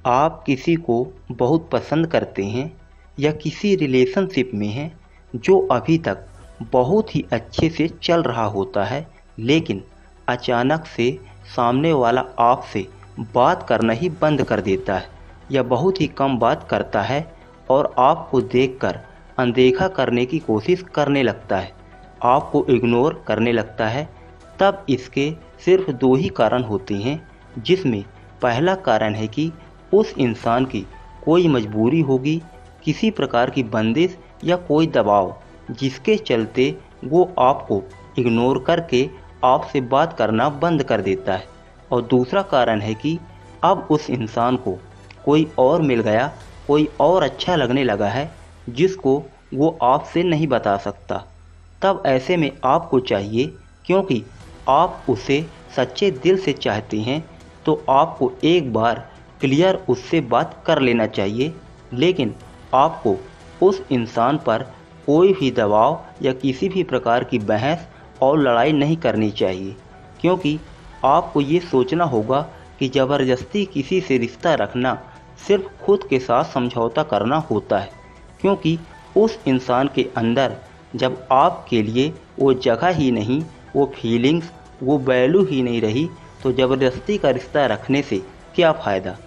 आप किसी को बहुत पसंद करते हैं या किसी रिलेशनशिप में हैं जो अभी तक बहुत ही अच्छे से चल रहा होता है, लेकिन अचानक से सामने वाला आपसे बात करना ही बंद कर देता है या बहुत ही कम बात करता है और आपको देखकर अनदेखा करने की कोशिश करने लगता है, आपको इग्नोर करने लगता है। तब इसके सिर्फ दो ही कारण होते हैं, जिसमें पहला कारण है कि उस इंसान की कोई मजबूरी होगी, किसी प्रकार की बंदिश या कोई दबाव, जिसके चलते वो आपको इग्नोर करके आपसे बात करना बंद कर देता है। और दूसरा कारण है कि अब उस इंसान को कोई और मिल गया, कोई और अच्छा लगने लगा है जिसको वो आपसे नहीं बता सकता। तब ऐसे में आपको चाहिए, क्योंकि आप उसे सच्चे दिल से चाहते हैं, तो आपको एक बार क्लियर उससे बात कर लेना चाहिए। लेकिन आपको उस इंसान पर कोई भी दबाव या किसी भी प्रकार की बहस और लड़ाई नहीं करनी चाहिए, क्योंकि आपको ये सोचना होगा कि ज़बरदस्ती किसी से रिश्ता रखना सिर्फ खुद के साथ समझौता करना होता है, क्योंकि उस इंसान के अंदर जब आपके लिए वो जगह ही नहीं, वो फीलिंग्स, वो वैल्यू ही नहीं रही, तो ज़बरदस्ती का रिश्ता रखने से क्या फ़ायदा।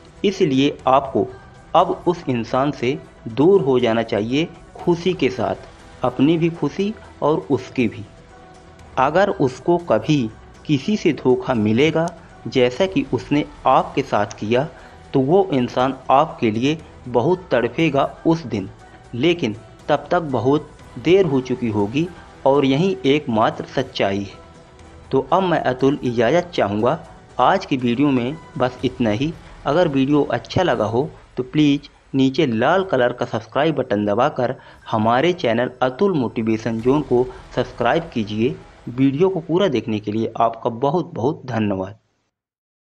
इसलिए आपको अब उस इंसान से दूर हो जाना चाहिए, खुशी के साथ, अपनी भी खुशी और उसकी भी। अगर उसको कभी किसी से धोखा मिलेगा, जैसा कि उसने आपके साथ किया, तो वो इंसान आपके लिए बहुत तड़पेगा उस दिन, लेकिन तब तक बहुत देर हो चुकी होगी और यही एकमात्र सच्चाई है। तो अब मैं अतुल इजाज़त चाहूँगा। आज की वीडियो में बस इतना ही। अगर वीडियो अच्छा लगा हो तो प्लीज़ नीचे लाल कलर का सब्सक्राइब बटन दबाकर हमारे चैनल अतुल मोटिवेशन जोन को सब्सक्राइब कीजिए। वीडियो को पूरा देखने के लिए आपका बहुत बहुत धन्यवाद।